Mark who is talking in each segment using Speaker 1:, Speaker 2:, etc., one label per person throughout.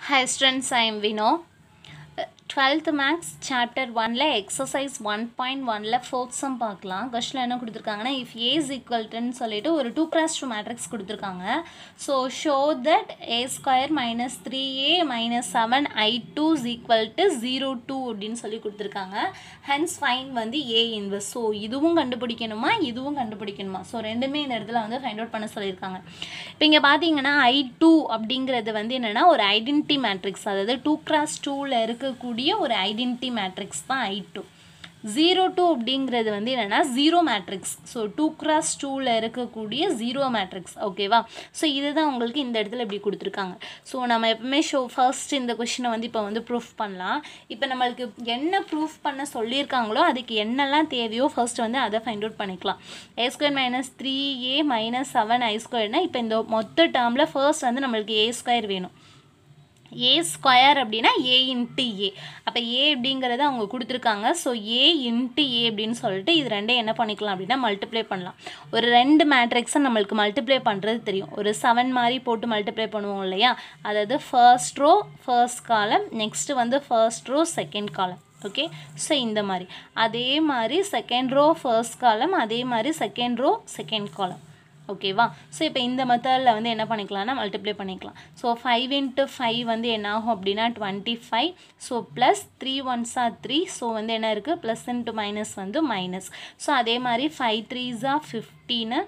Speaker 1: Hi students, I am Vino. 12th Maths chapter 1 la exercise 1.1 la fourth sum பார்க்கலாம். கொஸ்டின்ல என்ன கொடுத்திருக்காங்கன்னா if a is equal to ன்னு சொல்லிட்டு ஒரு 2x2 matrix கொடுத்திருக்காங்க. So show that a square minus 3a minus 7i2 is equal to 0 2 அப்படினு சொல்லி கொடுத்திருக்காங்க. Hence find வந்து a inverse. So இதுவும் கண்டுபிடிக்கணுமா இதுவும் கண்டுபிடிக்கணுமா. So ரெண்டுமே இந்த இடத்துல வந்து ஃபைண்ட் அவுட் பண்ண சொல்லிருக்காங்க. இப்போ இங்க பாத்தீங்கன்னா i2 அப்படிங்கிறது வந்து என்னன்னா ஒரு ஐடென்டிட்டி மேட்ரிக்ஸ், அதாவது 2x2 ல இருக்கக்கூடிய ஒரு ஐடென்டிட்டி மேட்ரிக்ஸ் தான் i2. 0 2 அப்படிங்கிறது வந்து என்னன்னா ஜீரோ மேட்ரிக்ஸ். ஸோ 2x2 ல இருக்கக்கூடிய ஜீரோ மேட்ரிக்ஸ். ஓகேவா? ஸோ இதுதான் உங்களுக்கு இந்த இடத்துல இப்படி கொடுத்துருக்காங்க. ஸோ நம்ம எப்பவுமே ஃபர்ஸ்ட் இந்த கொஸ்டினை வந்து இப்போ வந்து ப்ரூஃப் பண்ணலாம். இப்போ நம்மளுக்கு என்ன ப்ரூஃப் பண்ண சொல்லியிருக்காங்களோ அதுக்கு என்னெல்லாம் தேவையோ ஃபர்ஸ்ட் வந்து அதை ஃபைண்ட் அவுட் பண்ணிக்கலாம். a square minus 3a minus 7i ஸ்கொயர்னா இப்போ இந்த மொத்த டேர்மில் ஃபர்ஸ்ட் வந்து நம்மளுக்கு a ஸ்கொயர் வேணும். a ஸ்கொயர் அப்படின்னா a இன்ட்டு a. அப்போ a அப்படிங்கிறத அவங்க கொடுத்துருக்காங்க. ஸோ a இன்ட்டு a அப்படின்னு சொல்லிட்டு இது ரெண்டையும் என்ன பண்ணிக்கலாம் அப்படின்னா மல்டிப்ளை பண்ணலாம். ஒரு ரெண்டு மேட்ரிக்ஸை நம்மளுக்கு மல்டிப்ளை பண்ணுறது தெரியும். ஒரு 7 மாதிரி போட்டு மல்டிப்ளை பண்ணுவோம் இல்லையா, அதாவது first row first column, next வந்து first row second column. Okay, so இந்த மாதிரி அதே மாதிரி செகண்ட் ரோ ஃபர்ஸ்ட் காலம், அதே மாதிரி செகண்ட் ரோ செகண்ட் காலம். ஓகேவா? ஸோ இப்போ இந்த மெத்தடில் வந்து என்ன பண்ணிக்கலாம்னா மல்டிப்ளை பண்ணிக்கலாம். ஸோ 5 × 5 வந்து என்ன ஆகும் அப்படின்னா 25. So plus 3 1s are 3. So வந்து என்ன இருக்குது ப்ளஸ் இன்ட்டு மைனஸ் வந்து மைனஸ். ஸோ அதே மாதிரி 5 3s are 15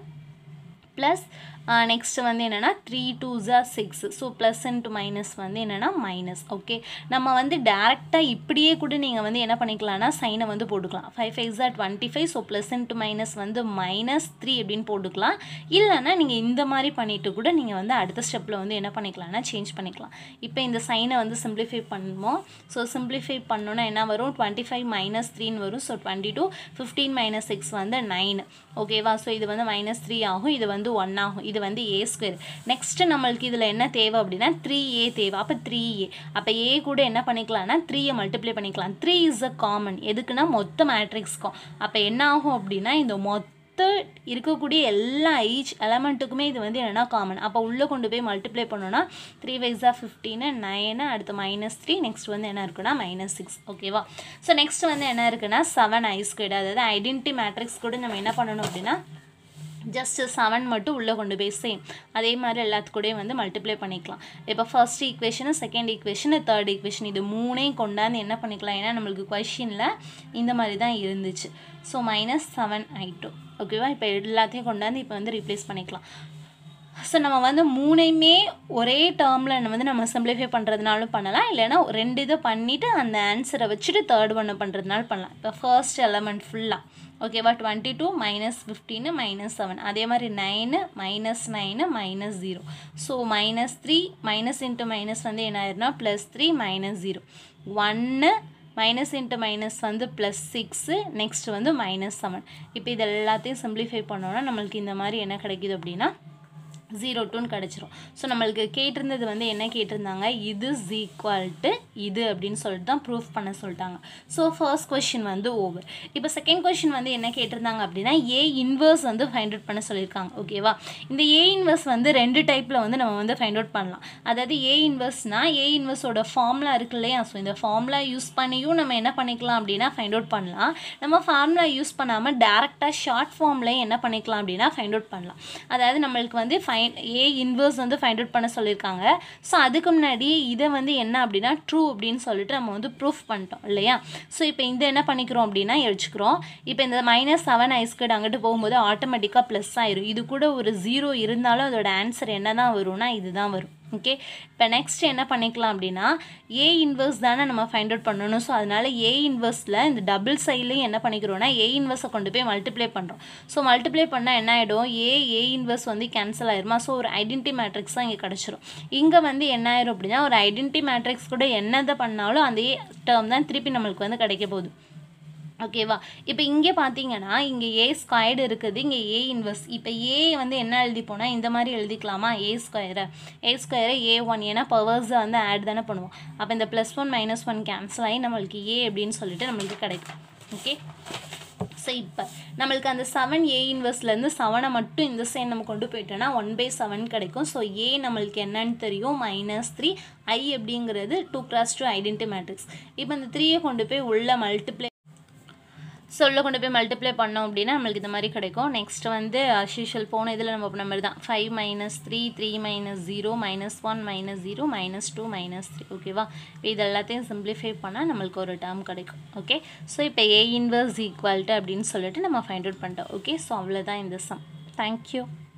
Speaker 1: ப்ளஸ் நெக்ஸ்ட்டு வந்து என்னென்னா 3 2s are 6. So plus into minus வந்து என்னென்னா மைனஸ். ஓகே, நம்ம வந்து டேரெக்டாக இப்படியே கூட நீங்கள் வந்து என்ன பண்ணிக்கலாம்னா சைனை வந்து போட்டுக்கலாம். 5 5s are 25. So plus into minus வந்து மைனஸ் 3 அப்படின்னு போட்டுக்கலாம். இல்லைன்னா நீங்கள் இந்த மாதிரி பண்ணிவிட்டு கூட நீங்கள் வந்து அடுத்த ஸ்டெப்பில் வந்து என்ன பண்ணிக்கலாம்னா சேஞ்ச் பண்ணிக்கலாம். இப்போ இந்த சைனை வந்து சிம்பிளிஃபை பண்ணுவோம். ஸோ சிம்பிளிஃபை பண்ணோன்னா என்ன வரும், 25 மைனஸ் 3ன்னு வரும். ஸோ 22 15 மைனஸ் 6 வந்து 9. ஓகேவா? ஸோ இது வந்து மைனஸ் 3 ஆகும், இது வந்து 1 ஆகும். இது வந்து a ஸ்கொயர். நெக்ஸ்ட்டு நம்மளுக்கு இதில் என்ன தேவை அப்படின்னா 3a தேவை. அப்போ 3a, அப்போ a கூட என்ன பண்ணிக்கலாம்னா 3 மல்டிப்ளை பண்ணிக்கலாம். 3 இஸ் அ காமன். எதுக்குன்னா மொத்த மேட்ரிக்ஸ்க்கும். அப்போ என்ன ஆகும் அப்படின்னா இந்த மொத்த இருக்கக்கூடிய எல்லா ஈச் எலமெண்ட்டுக்குமே இது வந்து என்னென்னா காமன். அப்போ உள்ளே கொண்டு போய் மல்டிப்ளை பண்ணோன்னா 3 5s are 15 9 அடுத்து மைனஸ் 3 நெக்ஸ்ட் வந்து என்ன இருக்குன்னா மைனஸ் 6. ஓகேவா? ஸோ நெக்ஸ்ட் வந்து என்ன இருக்குன்னா 7i ஸ்கொயர், அதாவது ஐடென்டிட்டி மேட்ரிக்ஸ் கூட நம்ம என்ன பண்ணணும் அப்படின்னா ஜஸ்ட் 7 மட்டும் உள்ளே கொண்டு போய் சேம் அதே மாதிரி எல்லாத்துக்கூடையும் வந்து மல்டிப்ளை பண்ணிக்கலாம். இப்போ first equation, second equation, third equation, இது மூணையும் கொண்டாந்து என்ன பண்ணிக்கலாம், ஏன்னா நம்மளுக்கு கொஷினில் இந்த மாதிரி தான் இருந்துச்சு. So minus 7i2. ஓகேவா? இப்போ எல்லாத்தையும் கொண்டாந்து இப்போ வந்து ரீப்ளேஸ் பண்ணிக்கலாம். ஸோ நம்ம வந்து மூணையுமே ஒரே டேர்மில் வந்து நம்ம சிம்பிளிஃபை பண்ணுறதுனாலும் பண்ணலாம், இல்லைன்னா ரெண்டு இதை பண்ணிவிட்டு அந்த ஆன்சரை வச்சுட்டு தேர்ட் ஒன்று பண்ணுறதுனாலும் பண்ணலாம். இப்போ ஃபர்ஸ்ட் எலமெண்ட் ஃபுல்லாக ஓகேவா 22 மைனஸ் 15 மைனஸ் 7, அதே மாதிரி 9 minus 9 minus 0. So minus 3 minus into minus வந்து என்ன ஆயிருன்னா plus 3 minus 0 1 minus into minus வந்து ப்ளஸ் 6 நெக்ஸ்ட் வந்து மைனஸ் 7. இப்போ இது எல்லாத்தையும் சிம்பிளிஃபை பண்ணோன்னா நம்மளுக்கு இந்த மாதிரி என்ன கிடைக்குது அப்படின்னா 0 2ன்னு கிடச்சிரும். ஸோ நம்மளுக்கு கேட்டிருந்தது வந்து என்ன கேட்டிருந்தாங்க, இது இஸ் ஈக்குவல் டு இது அப்படின்னு சொல்லிட்டு தான் ப்ரூஃப் பண்ண சொல்லிட்டாங்க. ஸோ ஃபர்ஸ்ட் கொஷின் வந்து ஓவர். இப்போ செகண்ட் கொஷின் வந்து என்ன கேட்டிருந்தாங்க அப்படின்னா ஏ இன்வர்ஸ் வந்து ஃபைண்ட் அவுட் பண்ண சொல்லியிருக்காங்க. ஓகேவா? இந்த ஏ இன்வர்ஸ் வந்து ரெண்டு டைப்பில் வந்து நம்ம வந்து ஃபைண்ட் அவுட் பண்ணலாம். அதாவது ஏ இன்வர்ஸ்னால் ஏ இன்வர்ஸோட ஃபார்முலா இருக்கு இல்லையா, ஸோ இந்த ஃபார்முலா யூஸ் பண்ணியும் நம்ம என்ன பண்ணிக்கலாம் அப்படின்னா ஃபைண்ட் அவுட் பண்ணலாம். நம்ம ஃபார்முலா யூஸ் பண்ணாமல் டேரெக்டாக ஷார்ட் ஃபார்ம்லேயும் என்ன பண்ணிக்கலாம் அப்படின்னா ஃபைண்ட் அவுட் பண்ணலாம். அதாவது நம்மளுக்கு வந்து ஏ இன்வர்ஸ் வந்து ஃபைண்ட் அவுட் பண்ண சொல்லியிருக்காங்க. ஸோ அதுக்கு முன்னாடி இதை வந்து என்ன அப்படின்னா ட்ரூ அப்படின்னு சொல்லிட்டு நம்ம வந்து ப்ரூஃப் பண்ணிட்டோம் இல்லையா. ஸோ இப்போ இந்த என்ன பண்ணிக்கிறோம் அப்படின்னா எழுச்சிக்கிறோம். இப்போ இந்த மைனஸ் 7i ஸ்கொயர் அங்கிட்டு போகும்போது ஆட்டோமேட்டிக்காக ப்ளஸ் ஆயிரும். இது கூட ஒரு 0 இருந்தாலும் அதோட ஆன்சர் என்ன தான் வரும்னா இதுதான் வரும். ஓகே, இப்போ நெக்ஸ்ட் என்ன பண்ணிக்கலாம் அப்படின்னா ஏ இன்வர்ஸ் தானே நம்ம ஃபைண்ட் அவுட் பண்ணணும். ஸோ அதனால் ஏ இன்வர்ஸில் இந்த டபுள் சைட்லையும் என்ன பண்ணிக்கிறோன்னா ஏ இன்வர்ஸை கொண்டு போய் மல்டிப்ளை பண்ணுறோம். ஸோ மல்டிப்ளை பண்ணால் என்ன ஆகிடும், ஏ இன்வர்ஸ் வந்து கேன்சல் ஆயிருமா. ஸோ ஒரு ஐடென்டிட்டி மேட்ரிக்ஸ் தான் இங்கே கிடச்சிரும். இங்கே வந்து என்ன ஆயிரும் அப்படின்னா ஒரு ஐடென்டிட்டி மேட்ரிக்ஸ் கூட என்னதை பண்ணாலும் அதே டேர்ம் தான் திருப்பி நம்மளுக்கு வந்து கிடைக்க போகுது. ஓகேவா? இப்போ இங்கே பார்த்தீங்கன்னா இங்கே ஏ ஸ்கொயர்டு இருக்குது, இங்கே ஏ இன்வர்ஸ். இப்போ ஏ வந்து என்ன எழுதிப்போனா இந்த மாதிரி எழுதிக்கலாமா, ஏ ஸ்கொயரை A1, ஏன்னா பவர்ஸை வந்து ஆட் தானே பண்ணுவோம். அப்போ இந்த +1 - 1 கேன்சல் ஆகி நம்மளுக்கு ஏ அப்படின்னு சொல்லிட்டு நம்மளுக்கு கிடைக்கும். ஓகே, ஸோ இப்போ நம்மளுக்கு அந்த 7A இன்வெர்ஸ்லேருந்து 7 மட்டும் இந்த சைடு நம்ம கொண்டு போயிட்டோன்னா 1/7 கிடைக்கும். ஸோ A நம்மளுக்கு என்னன்னு தெரியும் -3, I அப்படிங்கிறது 2x2 ஐடென்டி மேட்ரிக்ஸ். இப்போ இந்த 3யை கொண்டு போய் உள்ள கொண்டு போய் மல்டிப்ளை பண்ணோம் அப்படின்னா நம்மளுக்கு இந்த மாதிரி கிடைக்கும். நெக்ஸ்ட் வந்து அஸ்யூஷுவல் போன இதில் நம்ம பண்ண மாதிரி தான் 5 - 3 3 - 0 -1 -0 -2 -3 ஓகேவா. இது எல்லாத்தையும் சிம்பிளிஃபை பண்ணால் நம்மளுக்கு ஒரு டேர்ம் கிடைக்கும். ஓகே, ஸோ இப்போ A இன்வர்ஸ் ஈக்குவல் டு அப்படின்னு சொல்லிட்டு நம்ம ஃபைண்ட் அவுட் பண்ணிட்டோம். ஓகே, ஸோ அவ்வளோதான் இந்த சம். தேங்க்யூ.